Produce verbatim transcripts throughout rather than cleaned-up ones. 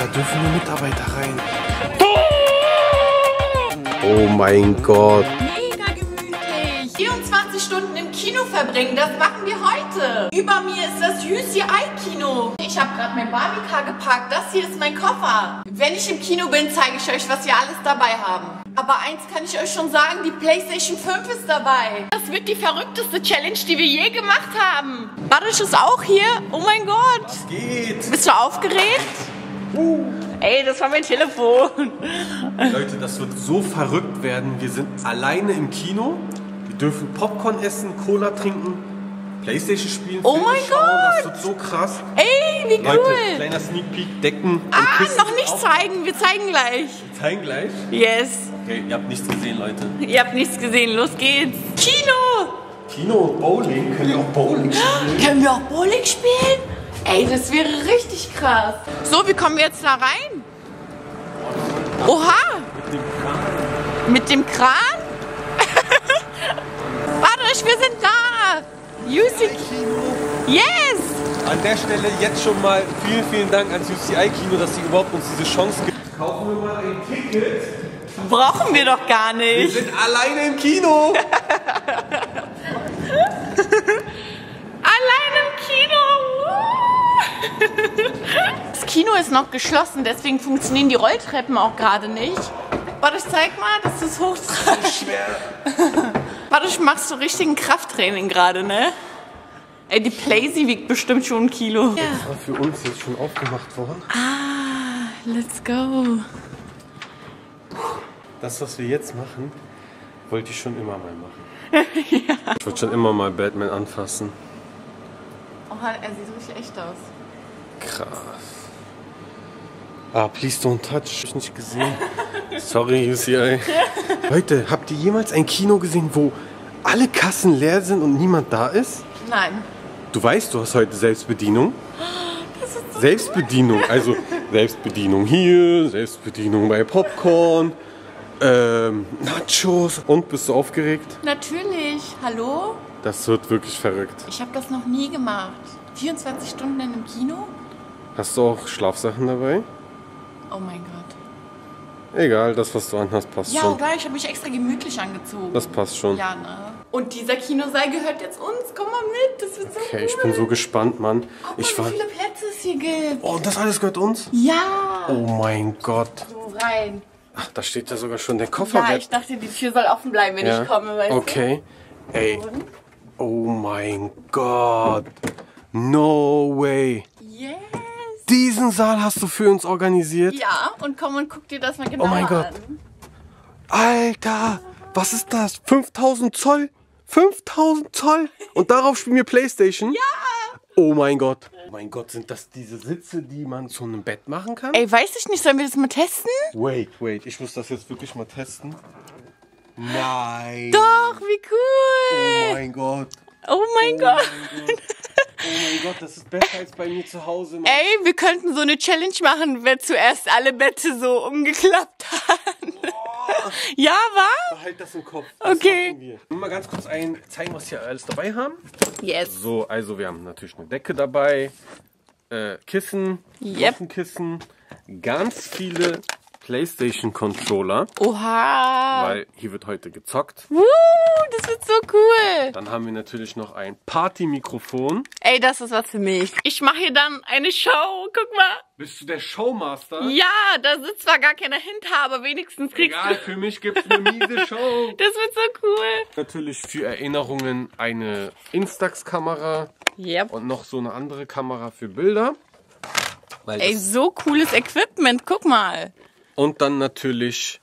Da dürfen nur Mitarbeiter rein. Oh mein Gott. Mega gemütlich. vierundzwanzig Stunden im Kino verbringen, das machen wir heute. Über mir ist das U C I-Kino. Ich habe gerade mein Barbie-Car geparkt. Das hier ist mein Koffer. Wenn ich im Kino bin, zeige ich euch, was wir alles dabei haben. Aber eins kann ich euch schon sagen, die PlayStation fünf ist dabei. Das wird die verrückteste Challenge, die wir je gemacht haben. Badisch ist auch hier. Oh mein Gott. Was geht? Bist du aufgeregt? Uh. Ey, das war mein Telefon. Leute, das wird so verrückt werden. Wir sind alleine im Kino. Wir dürfen Popcorn essen, Cola trinken, PlayStation spielen, oh Filme mein schauen. Gott. Das wird so krass. Ey, wie cool. Leute, kleiner Sneak Peek, Decken Ah, und Kissen noch nicht auch. zeigen. Wir zeigen gleich. Wir zeigen gleich? Yes. Okay, ihr habt nichts gesehen, Leute. Ihr habt nichts gesehen. Los geht's. Kino. Kino und Bowling. Können wir auch Bowling spielen? Können wir auch Bowling spielen? Ey, das wäre richtig krass. So, wie kommen wir jetzt da rein? Oha. Mit dem Kran. Mit dem Kran? Warte, wir sind da. U C I. Yes. An der Stelle jetzt schon mal vielen, vielen Dank ans U C I-Kino, dass sie überhaupt uns diese Chance gibt. Kaufen wir mal ein Ticket. Brauchen wir doch gar Wir nicht. sind alleine im Kino. Allein im Kino. Das Kino ist noch geschlossen, deswegen funktionieren die Rolltreppen auch gerade nicht. Warte, ich zeig mal, dass du es hochtreibst. Schwer. Warte, ich machst so richtigen Krafttraining gerade, ne? Ey, die Playsee wiegt bestimmt schon ein Kilo. Ja. Das war für uns jetzt schon aufgemacht worden. Ah, let's go. Das, was wir jetzt machen, wollte ich schon immer mal machen. Ja. Ich wollte schon immer mal Batman anfassen. Oh, er sieht richtig echt aus. Krass. Ah, please don't touch. Hab ich nicht gesehen. Sorry, U C I. Leute, habt ihr jemals ein Kino gesehen, wo alle Kassen leer sind und niemand da ist? Nein. Du weißt, du hast heute Selbstbedienung. Das ist so Selbstbedienung, also Selbstbedienung hier, Selbstbedienung bei Popcorn, ähm, Nachos. Und, bist du aufgeregt? natürlich. Hallo? Das wird wirklich verrückt. Ich habe das noch nie gemacht. vierundzwanzig Stunden in einem Kino? Hast du auch Schlafsachen dabei? Oh mein Gott. Egal, das, was du anhast, passt Ja, schon. oder? Ich habe mich extra gemütlich angezogen. Das passt schon. Ja, ne? Und dieser Kinosaal gehört jetzt uns. Komm mal mit, das wird so Okay, cool. ich bin so gespannt, Mann. Guck Ich mal, war. wie viele Plätze es hier gibt. Oh, das alles gehört uns? Ja. Oh mein Gott. So rein. Ach, da steht ja sogar schon der Koffer. Ja, ich dachte, die Tür soll offen bleiben, wenn Ja. ich komme, weißt Okay. Ey. du? Oh mein Gott. No way. Yes. Diesen Saal hast du für uns organisiert? Ja, und komm und guck dir das mal genauer Oh mein Gott. an. Alter, was ist das? fünftausend Zoll? fünftausend Zoll? Und darauf spielen wir PlayStation? Ja. Oh mein Gott. Oh mein Gott, sind das diese Sitze, die man zu einem Bett machen kann? Ey, weiß ich nicht, sollen wir das mal testen? Wait, wait, ich muss das jetzt wirklich mal testen. Nein. Doch, wie Oh cool. mein Gott. Oh mein Oh Gott. mein Gott. Oh mein Gott, das ist besser als bei mir zu Hause. Mann. Ey, wir könnten so eine Challenge machen, wer zuerst alle Bette so umgeklappt hat. Oh, Ja, wa? behalt das im Kopf. Das Okay. machen wir. Nur mal ganz kurz ein, zeigen, was wir alles dabei haben. Yes. So, also wir haben natürlich eine Decke dabei, äh, Kissen, Yep. noch ein Kissen, ganz viele PlayStation-Controller, Oha. weil hier wird heute gezockt. Woo, das wird so cool. Dann haben wir natürlich noch ein Party-Mikrofon. Ey, das ist was für mich. Ich mache hier dann eine Show. Guck mal. Bist du der Showmaster? Ja, da sitzt zwar gar keiner hinter, aber wenigstens kriegst Egal, du... für mich gibt es eine miese Show. Das wird so cool. Natürlich für Erinnerungen eine Instax-Kamera Yep. und noch so eine andere Kamera für Bilder. Weil Ey, das, so cooles Equipment. Guck mal. und dann natürlich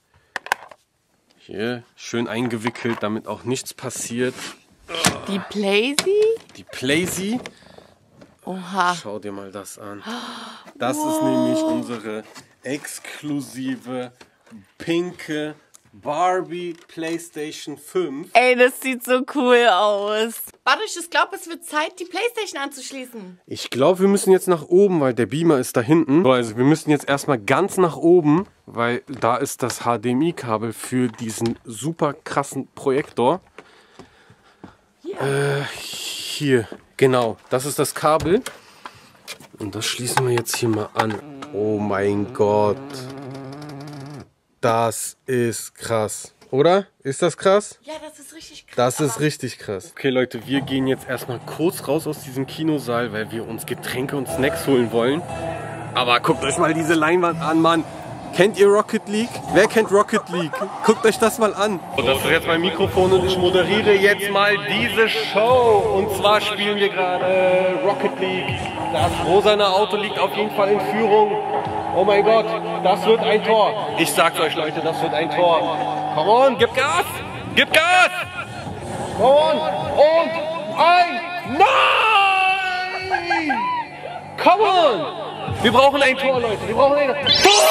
hier schön eingewickelt, damit auch nichts passiert. Die Playsee? Die Playsee. Oha. Schau dir mal das an. Das ist nämlich unsere exklusive pinke Barbie PlayStation fünf. Ey, das sieht so cool aus. Warte, ich glaube, es wird Zeit, die Playstation anzuschließen. Ich glaube, wir müssen jetzt nach oben, weil der Beamer ist da hinten. So, also wir müssen jetzt erstmal ganz nach oben, weil da ist das H D M I-Kabel für diesen super krassen Projektor. Hier. Äh, hier, genau. Das ist das Kabel. Und das schließen wir jetzt hier mal an. Oh mein Gott. Das ist krass. Oder? Ist das krass? Ja, das ist richtig krass. Das ist richtig krass. Okay, Leute, wir gehen jetzt erstmal kurz raus aus diesem Kinosaal, weil wir uns Getränke und Snacks holen wollen. Aber guckt euch mal diese Leinwand an, Mann. Kennt ihr Rocket League? Wer kennt Rocket League? Guckt euch das mal an. So, das ist jetzt mein Mikrofon und ich moderiere jetzt mal diese Show. Und zwar spielen wir gerade Rocket League. Das rosane Auto liegt auf jeden Fall in Führung. Oh mein Gott, das wird ein Tor. Ich sag's euch, Leute, das wird ein Tor. Come on, gib Gas! Gib Gas! Come on! Und ein... Nein! Come on! Wir brauchen ein Tor, Leute. Wir brauchen ein Tor.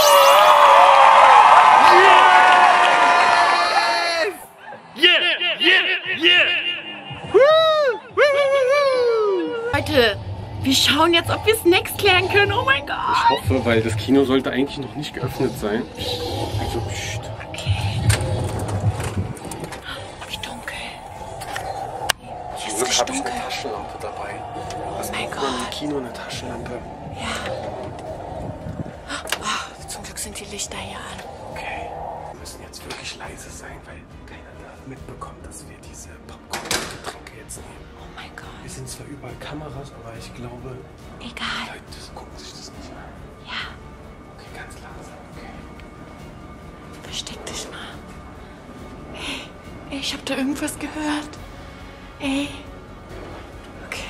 Yes! Yeah! Yeah! Yeah! Woo! Woo! Woo! Leute, wir schauen jetzt, ob wir Snacks klären können. Oh mein Gott. Ich hoffe, weil das Kino sollte eigentlich noch nicht geöffnet sein. Also, pst. Okay. Wie dunkel. Hier ist richtig habe ich dunkel. eine Taschenlampe dabei. Was mein braucht man im Gott. Kino eine Taschenlampe? Ja. Oh, zum Glück sind die Lichter hier an. Okay. Wir müssen jetzt wirklich leise sein, weil keiner da mitbekommt, dass wir diese Popcorn-Getränke jetzt nehmen. Oh mein Gott. Wir sind zwar überall Kameras, aber ich glaube, Egal. Leute gucken sich das nicht an. Ja. Okay, ganz langsam, okay. Versteck dich mal. Ey, ey, ich hab da irgendwas gehört. Ey. Okay.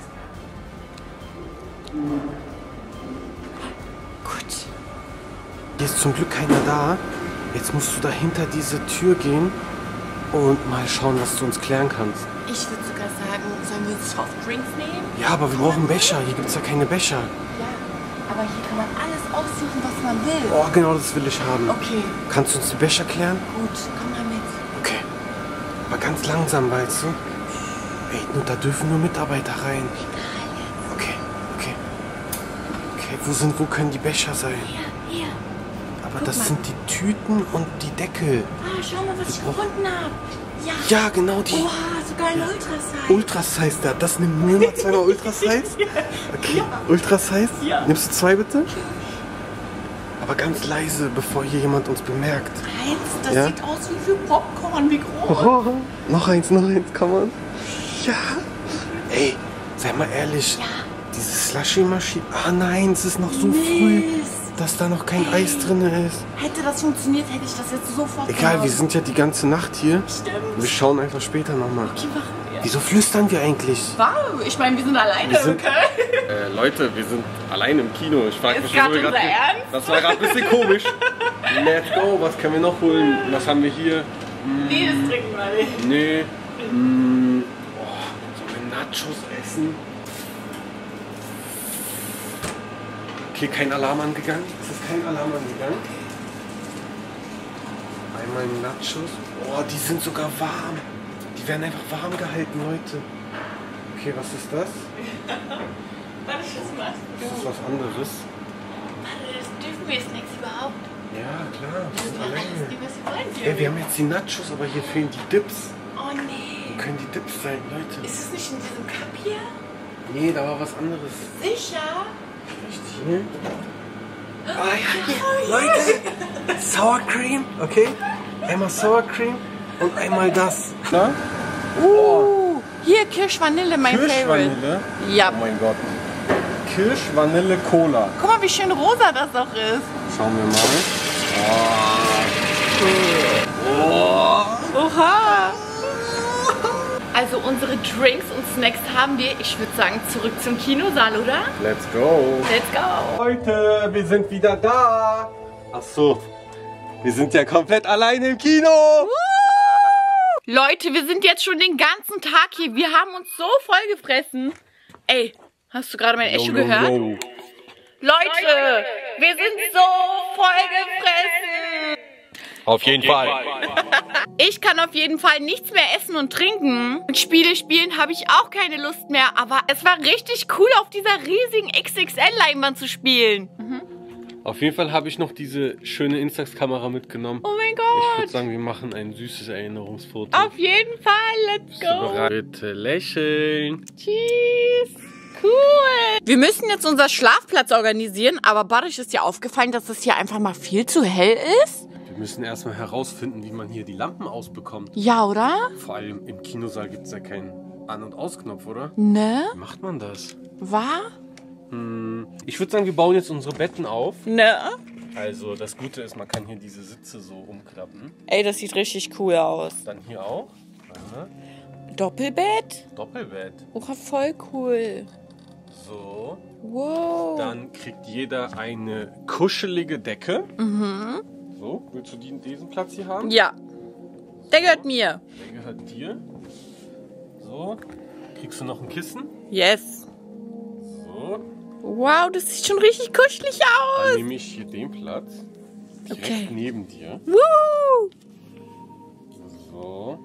Gut. Hier ist zum Glück keiner da. Jetzt musst du dahinter diese Tür gehen und mal schauen, was du uns klären kannst. Ich würde sogar sagen, sollen wir uns Softdrinks nehmen? Ja, aber wir brauchen Becher. Hier gibt es ja keine Becher. Ja. Aber hier kann man alles aussuchen, was man will. Oh, genau das will ich haben. Okay, Kannst du uns die Becher klären? gut. Komm mal mit. Okay. Aber ganz langsam, weißt du? Ey, nur, da dürfen nur Mitarbeiter rein. Okay, okay. Okay, wo sind, wo können die Becher sein? Hier, hier. Aber Guck das mal. sind die Tüten und die Deckel. Ah, schau mal, was ich gefunden habe. Ja. Ja, genau die. Oha, sogar ein Ultrasize. Ultrasize da. Das nimmt nur mal zweimal Ultrasize. Okay, Ultrasize. Ja. Nimmst du zwei bitte? Aber ganz leise, bevor hier jemand uns bemerkt. Eins, das Ja? sieht aus wie für Popcorn. Wie groß? Oh, noch eins, noch eins, komm on. Ja. Ey, sei mal ehrlich. Ja. Diese Slushy-Maschine. Ah nein, es ist noch so früh, Mist. dass da noch kein Eis drin ist. Hätte das funktioniert, hätte ich das jetzt sofort Egal, gemacht. wir sind ja die ganze Nacht hier. Stimmt. Wir schauen einfach später nochmal. Okay, machen wir. Wieso flüstern wir eigentlich? Wow, ich meine, wir sind alleine, Wir sind- okay? Äh, Leute, wir sind allein im Kino. Ich frage Ist mich, grad wieso wir unser grad- Ernst? Das war gerade ein bisschen komisch. Let's go, was können wir noch holen? Was haben wir hier? Nee, das trinken wir nicht. Nee. Mm, oh, sollen wir Nachos essen? Okay, kein Alarm angegangen. Es ist kein Alarm angegangen. Einmal Nachos. Oh, die sind sogar warm. Die werden einfach warm gehalten, Leute. Okay, was ist das? Warte, ich das mal. Das ist was anderes. Warte, das dürfen wir Snacks überhaupt? Ja, klar. Wir sind Ja, alles, alleine. die was wir wollen Ey, dürfen. wir haben jetzt die Nachos, aber hier fehlen die Dips. Oh nee. Wo können die Dips sein, Leute? Ist es nicht in diesem Cup hier? Nee, da war was anderes. Sicher? Echt hier? Ah ja, hier. Leute. Sour Cream, okay? Einmal Sour Cream und einmal das. Na? Uh, hier Kirsch-Vanille, mein Favorite. Kirschvanille? Ja. Oh mein Gott. Kirschvanille Cola. Guck mal, wie schön rosa das auch ist. Schauen wir mal. Oha. Also unsere Drinks und Snacks haben wir. Ich würde sagen, zurück zum Kinosaal, oder? Let's go. Let's go. Leute, wir sind wieder da. Ach so. Wir sind ja komplett alleine im Kino. Leute, wir sind jetzt schon den ganzen Tag hier. Wir haben uns so voll gefressen. Ey, hast du gerade mein Echo gehört? Yo. Leute, wir sind so voll gefressen. Auf jeden Fall. Ich kann auf jeden Fall nichts mehr essen und trinken. Und Spiele spielen habe ich auch keine Lust mehr. Aber es war richtig cool, auf dieser riesigen X X L-Leinwand zu spielen. Mhm. Auf jeden Fall habe ich noch diese schöne Instax-Kamera mitgenommen. Oh mein Ich würde Gott. sagen, wir machen ein süßes Erinnerungsfoto. Auf jeden Fall, let's Bist du go. bereit? Bitte lächeln. Tschüss. cool. Wir müssen jetzt unseren Schlafplatz organisieren, aber Barış, ist dir aufgefallen, dass es hier einfach mal viel zu hell ist? Wir müssen erstmal herausfinden, wie man hier die Lampen ausbekommt. Ja, oder? Vor allem im Kinosaal gibt es ja keinen An- und Ausknopf, oder? Ne? Wie macht man das? War? Hm, ich würde sagen, wir bauen jetzt unsere Betten auf. Ne? Also das Gute ist, man kann hier diese Sitze so umklappen. Ey, das sieht richtig cool aus. Dann hier auch. Aha. Doppelbett? Doppelbett. Oh, voll cool. So. Wow. Dann kriegt jeder eine kuschelige Decke. Mhm. So, willst du die, diesen Platz hier haben? Ja. Der gehört mir. Der gehört dir. So. Kriegst du noch ein Kissen? Yes. So. Wow, das sieht schon richtig kuschelig aus. Dann nehme ich hier den Platz. Direkt Okay. neben dir. Woo. So.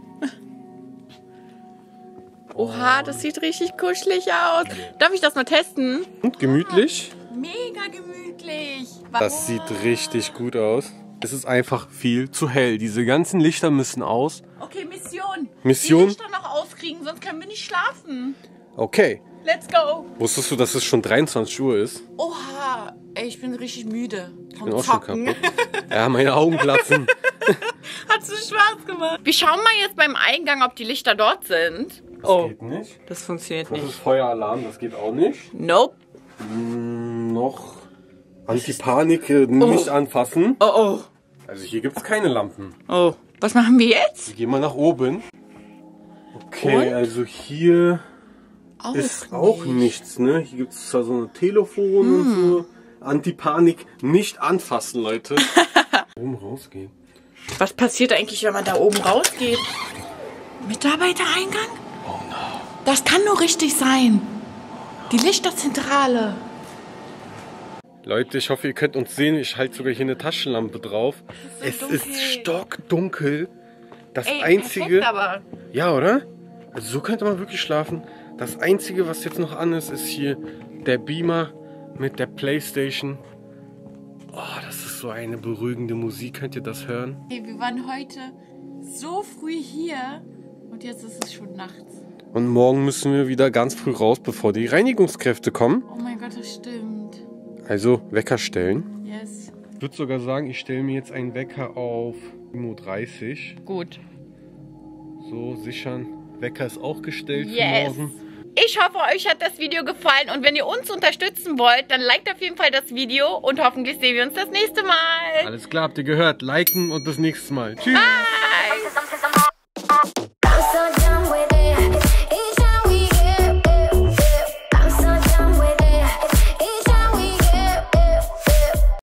Oha, das sieht richtig kuschelig aus. Darf ich das mal testen? Und gemütlich. Mega gemütlich. Das sieht richtig gut aus. Es ist einfach viel zu hell. Diese ganzen Lichter müssen aus. Okay, Mission. Mission? Die Lichter noch auskriegen, sonst können wir nicht schlafen. Okay. Let's go. Wusstest du, dass es schon dreiundzwanzig Uhr ist? Oha, ey, ich bin richtig müde. Ich bin auch schon kaputt. Ja, meine Augen platzen. Hat so Spaß gemacht. Wir schauen mal jetzt beim Eingang, ob die Lichter dort sind. Das Oh, geht nicht. das funktioniert Das nicht. ist Feueralarm, das geht auch nicht. Nope. Hm, noch Antipanik, äh, nicht anfassen. Oh, oh. Also hier gibt es keine Lampen. Oh. Was machen wir jetzt? Wir gehen mal nach oben. Okay, Und? also hier Auch ist auch nichts, ne? Hier gibt es zwar so ein Telefon Hm. und so. Antipanik, nicht anfassen, Leute. Oben rausgehen. Was passiert eigentlich, wenn man da oben rausgeht? Mitarbeitereingang? Oh no. Das kann nur richtig sein. Die Lichterzentrale. Leute, ich hoffe, ihr könnt uns sehen. Ich halte sogar hier eine Taschenlampe drauf. Es ist so es dunkel. ist stockdunkel. Das Ey, einzige. perfekt aber. Ja, oder? Also so könnte man wirklich schlafen. Das einzige, was jetzt noch an ist, ist hier der Beamer mit der Playstation. Oh, das ist so eine beruhigende Musik. Könnt ihr das hören? Hey, wir waren heute so früh hier und jetzt ist es schon nachts. Und morgen müssen wir wieder ganz früh raus, bevor die Reinigungskräfte kommen. Oh mein Gott, das stimmt. Also Wecker stellen. Yes. Ich würde sogar sagen, ich stelle mir jetzt einen Wecker auf sieben Uhr dreißig. Gut. So, sichern. Wecker ist auch gestellt Yes. für morgen. Ich hoffe, euch hat das Video gefallen und wenn ihr uns unterstützen wollt, dann liked auf jeden Fall das Video und hoffentlich sehen wir uns das nächste Mal. Alles klar, habt ihr gehört. Liken und bis nächstes Mal. Tschüss. Bye.